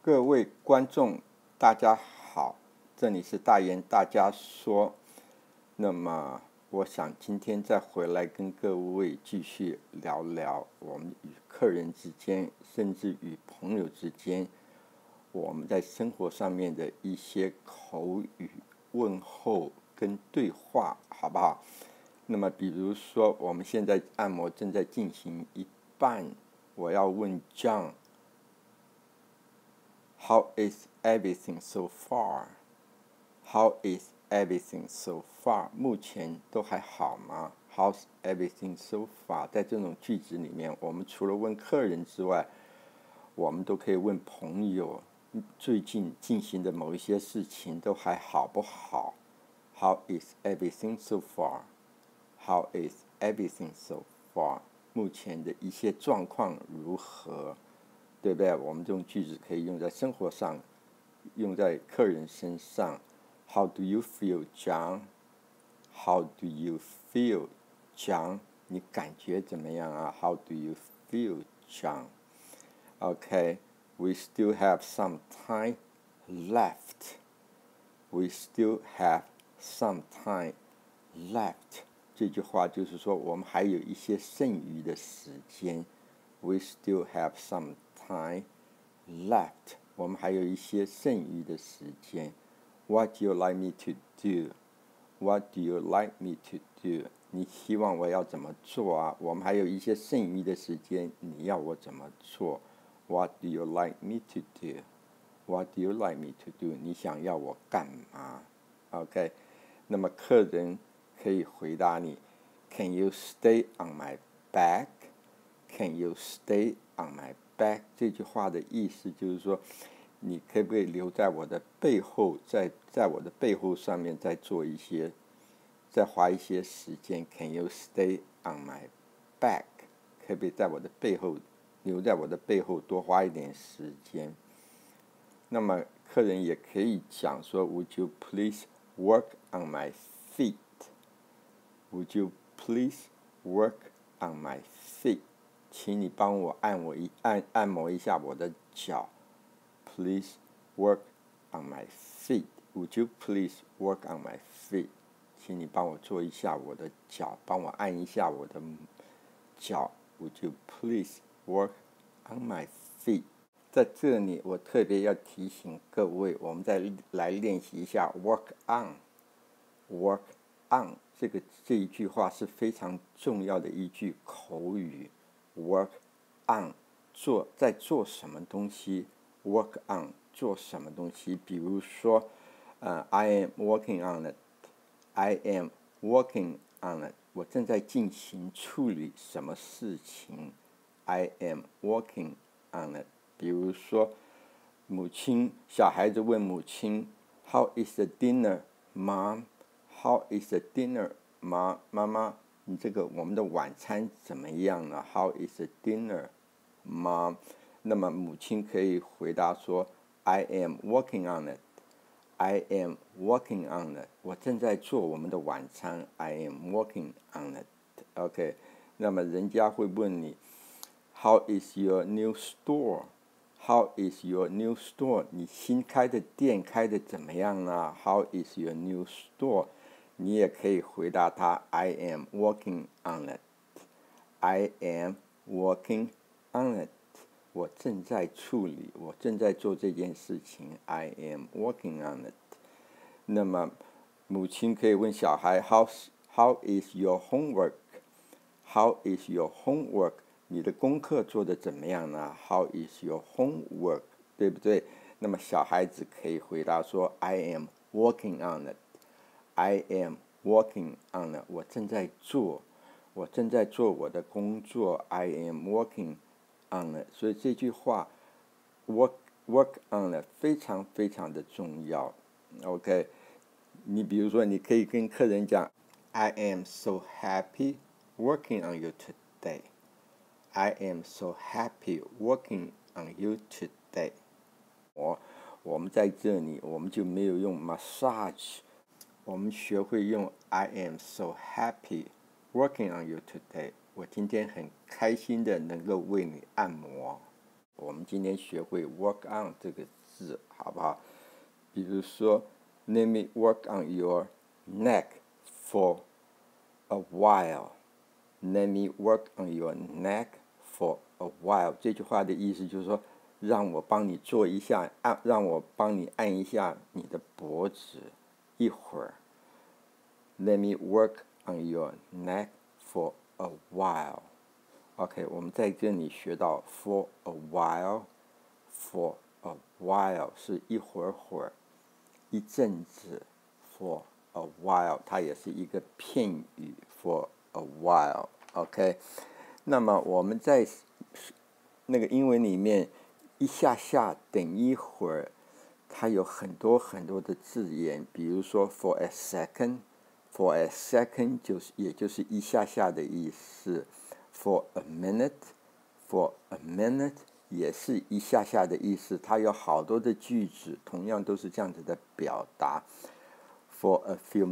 各位观众，大家好，这里是大言大家说。那么，我想今天再回来跟各位继续聊聊我们与客人之间，甚至与朋友之间，我们在生活上面的一些口语问候跟对话，好不好？那么，比如说，我们现在按摩正在进行一半，我要问 John。How is everything so far? How is everything so far? 目前都还好吗 ？How's everything so far? 在这种句子里面，我们除了问客人之外，我们都可以问朋友，最近进行的某一些事情都还好不好 ？How is everything so far? How is everything so far? 目前的一些状况如何？对不对？我们这种句子可以用在生活上，用在客人身上。How do you feel, John? How do you feel, John? 你感觉怎么样啊 ？How do you feel, John? Okay, we still have some time left. We still have some time left. 这句话就是说，我们还有一些剩余的时间。We still have some time left. 我们还有一些剩余的时间。What do you like me to do? What do you like me to do? 你希望我要怎么做啊？我们还有一些剩余的时间，你要我怎么做 ？What do you like me to do? What do you like me to do? 你想要我干嘛 ？OK， 那么客人可以回答你 ：Can you stay on my back? Can you stay on my back? 这句话的意思就是说，你可不可以留在我的背后，在我的背后上面再花一些时间 ？Can you stay on my back? 可不可以在我的背后留在我的背后多花一点时间？那么客人也可以讲说 ，Would you please work on my feet? Would you please work on my feet? 请你帮我按摩一下我的脚。Please work on my feet. Would you please work on my feet? 请你帮我做一下我的脚，帮我按一下我的脚。Would you please work on my feet? 在这里，我特别要提醒各位，我们再来练习一下 work on。work on 这一句话是非常重要的一句口语。work on 在做什么东西 ？work on 做什么东西？比如说，I am working on it. I am working on it. 我正在进行处理什么事情 ？I am working on it. 比如说，小孩子问母亲 ，How is the dinner, Mom? How is the dinner, Mom? 妈妈，我们的晚餐怎么样呢 ？How is the dinner, Mom? 那么母亲可以回答说 ，I am working on it. I am working on it. 我正在做我们的晚餐。I am working on it. OK， 那么人家会问你 ，How is your new store? How is your new store? 你新开的店开的怎么样呢 ？How is your new store? 你也可以回答他 ，I am working on it. I am working on it. 我正在处理，我正在做这件事情。I am working on it. 那么，母亲可以问小孩 ，How is your homework? How is your homework? 你的功课做得怎么样呢 ？How is your homework? 对不对？那么小孩子可以回答说 ，I am working on it. I am working on it. 我正在做我的工作。I am working on it. 所以这句话 work on it 非常非常的重要。OK， 你比如说，你可以跟客人讲 ，I am so happy working on you today. I am so happy working on you today. 我们在这里，我们就没有用 massage， 我们学会用 I am so happy working on you today. 我今天很开心的能够为你按摩。 我们今天学会 work on 这个字，好不好？比如说 ，Let me work on your neck for a while。Let me work on your neck for a while。这句话的意思就是说，让我帮你做一下，让我帮你按一下你的脖子，一会儿。Let me work on your neck for a while。OK， 我们在这里学到 for a while，for a while 是一会儿，一阵子。For a while 它也是一个片语 for a while。OK， 那么我们在那个英文里面一下下等一会儿，它有很多的字眼，比如说 for a second。For a second 也就是一下下的意思。For a minute也是一下下的意思。它有好多的句子，同样都是这样子的表达。For a few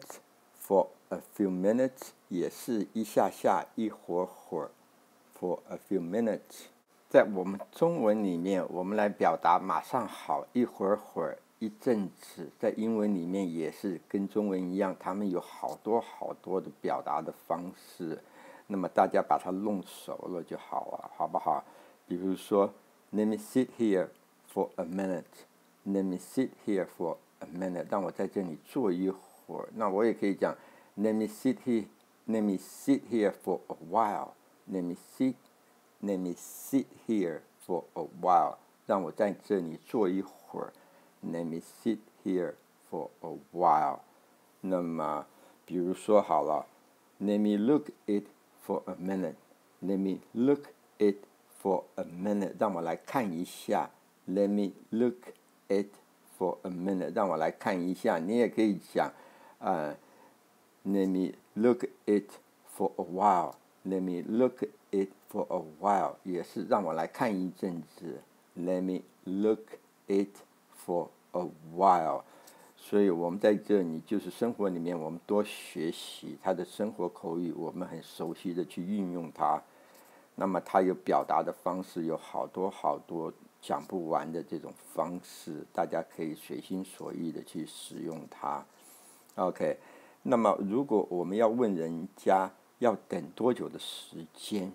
minutes 也是一下下，一会儿。For a few minutes， 在我们中文里面，我们来表达马上好，一会儿。一阵子，在英文里面也是跟中文一样，他们有好多的表达的方式，那么大家把它弄熟了就好了，好不好？比如说 Let me sit here for a minute。Let me sit here for a minute， 让我在这里坐一会儿。那我也可以讲 Let me sit here for a while。Let me sit here for a while， 让我在这里坐一会儿。Let me sit here for a while。 那么比如说好了 Let me look it for a minute。Let me look it for a minute， 让我来看一下。Let me look it for a minute， 让我来看一下。你也可以讲Let me look it for a while。Let me look it for a while 也是让我来看一阵子。Let me look it for a while。 所以我们在这里就是生活里面，我们多学习它的生活口语，我们很熟悉的去运用它。那么它有表达的方式，有好多讲不完的这种方式，大家可以随心所欲的去使用它。OK， 那么如果我们要问人家要等多久的时间，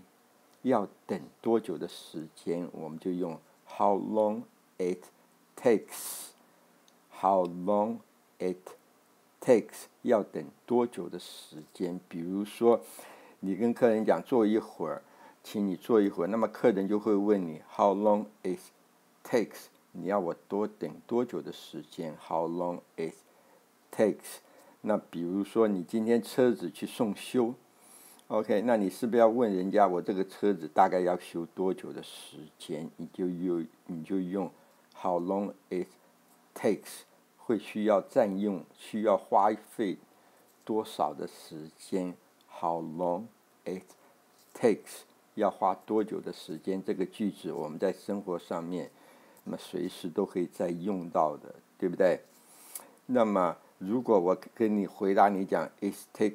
我们就用 How long it takes。How long it takes， 要等多久的时间？比如说，你跟客人讲坐一会儿，请你坐一会儿，那么客人就会问你 How long it takes， 你要我等多久的时间 ？How long it takes。那比如说你今天车子去送修 ，OK， 那你是不是要问人家我这个车子大概要修多久的时间？你就用 How long it takes。会需要占用，需要花费多少的时间 ？How long it takes， 要花多久的时间？这个句子我们在生活上面，那么随时都可以再用到的，对不对？那么如果我跟你回答，你讲 It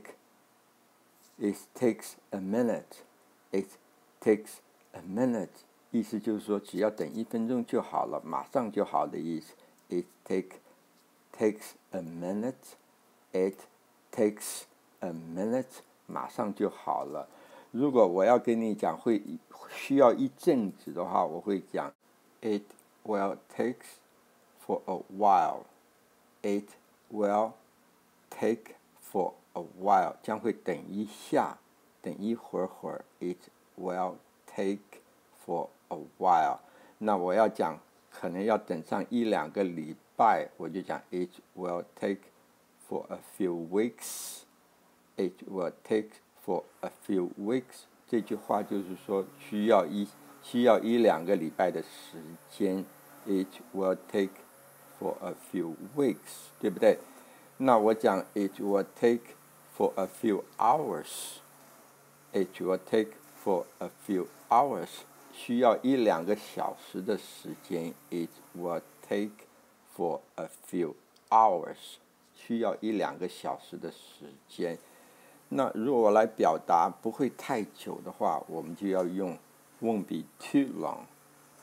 takes a minute，It takes a minute， 意思就是说只要等1分钟就好了，马上就好的意思。It takes a minute. It takes a minute， 马上就好了。如果我要跟你讲需要一阵子的话，我会讲 It will take for a while. It will take for a while， 将会等一下，等一会儿。It will take for a while。那我要讲可能要等上1-2个礼拜，我就讲 It will take for a few weeks。 It will take for a few weeks， 这句话就是说需要1-2个礼拜的时间。It will take for a few weeks， 对不对？那我讲 It will take for a few hours。 It will take for a few hours， 需要1-2个小时的时间。It will take for a few hours， 需要1-2个小时的时间。那如果我来表达不会太久的话，我们就要用 won't be too long。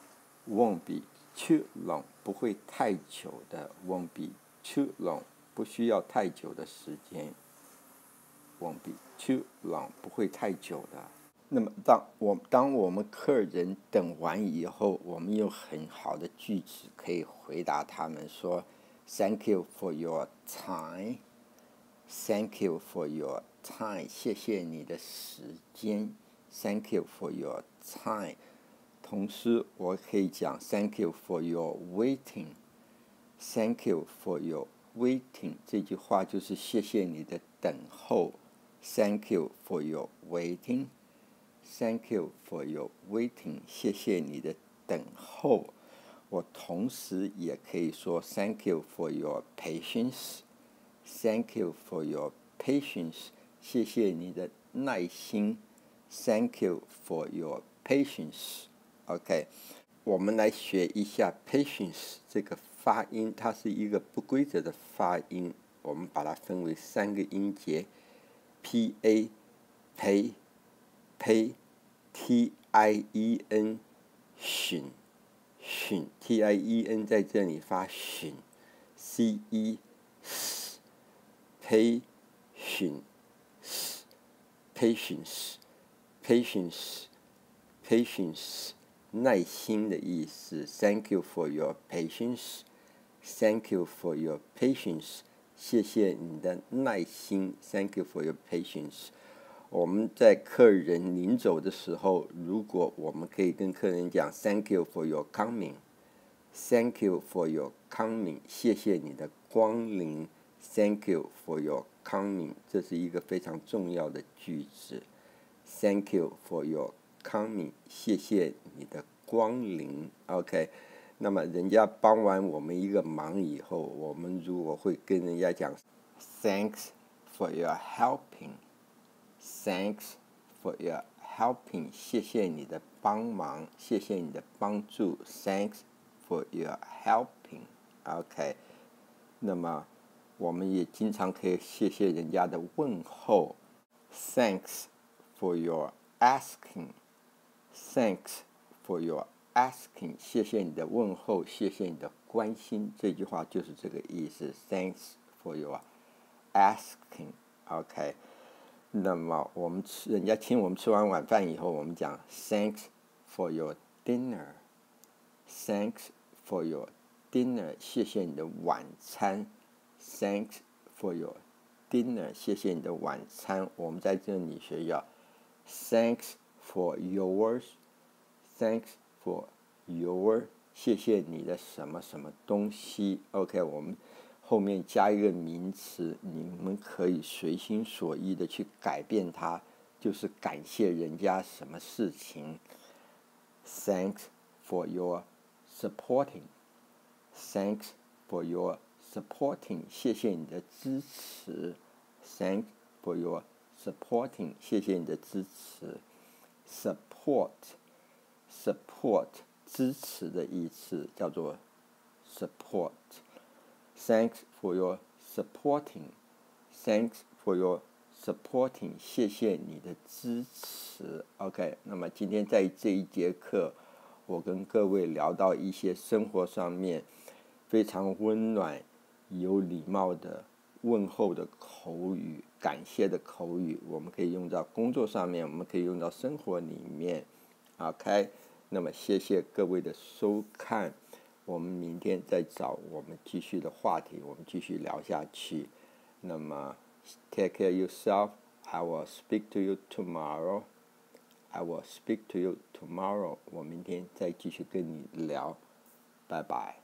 won't be too long 不会太久的 won't be too long 不需要太久的时间 won't be too long 不会太久的。那么当我们客人等完以后，我们有很好的句子可以回答他们说 Thank you for your time Thank you for your time 谢谢你的时间 Thank you for your time 同时我可以讲 Thank you for your waiting Thank you for your waiting 这句话就是谢谢你的等候 Thank you for your waiting Thank you for your waiting 谢谢你的等候我同时也可以说 Thank you for your patience Thank you for your patience 谢谢你的耐心 Thank you for your patience OK 我们来学一下 patience 这个发音，它是一个不规则的发音，我们把它分为3个音节 PA pay pay TIEN 寻寻 TIEN 在这里发寻 CE patience patience patience patience 耐心的意思 Thank you for your patience Thank you for your patience 谢谢你的耐心 Thank you for your patience 我们在客人临走的时候，如果我们可以跟客人讲 Thank you for your coming Thank you for your coming 谢谢你的光临 Thank you for your coming 这是一个非常重要的句子 Thank you for your coming 谢谢你的光临 OK 那么人家帮完我们一个忙以后，我们如果会跟人家讲 Thanks for your helping Thanks for your helping 谢谢你的帮忙谢谢你的帮助 Thanks for your helping OK 那么我们也经常可以谢谢人家的问候 Thanks for your asking Thanks for your asking 谢谢你的问候谢谢你的关心这句话就是这个意思 Thanks for your asking OK 那么我们人家请我们吃完晚饭以后，我们讲 Thanks for your dinner Thanks for your dinner 谢谢你的晚餐 Thanks for your dinner 谢谢你的晚餐我们在这里学要 Thanks for yours Thanks for your 谢谢你的什么什么东西 OK 我们后面加一个名词，你们可以随心所欲的去改变它，就是感谢人家什么事情。Thanks for your supporting. Thanks for your supporting. 谢谢你的支持。Thanks for your supporting. 谢谢你的支持。Support. Support 支持的意思叫做 support。Thanks for your supporting. Thanks for your supporting. 谢谢你的支持。OK， 那么今天在这一节课，我跟各位聊到一些生活上面非常温暖、有礼貌的问候的口语、感谢的口语，我们可以用到工作上面，我们可以用到生活里面。OK， 那么谢谢各位的收看。我们明天再找我们继续的话题，我们继续聊下去。那么 take care yourself. I will speak to you tomorrow. I will speak to you tomorrow. 我明天再继续跟你聊。拜拜。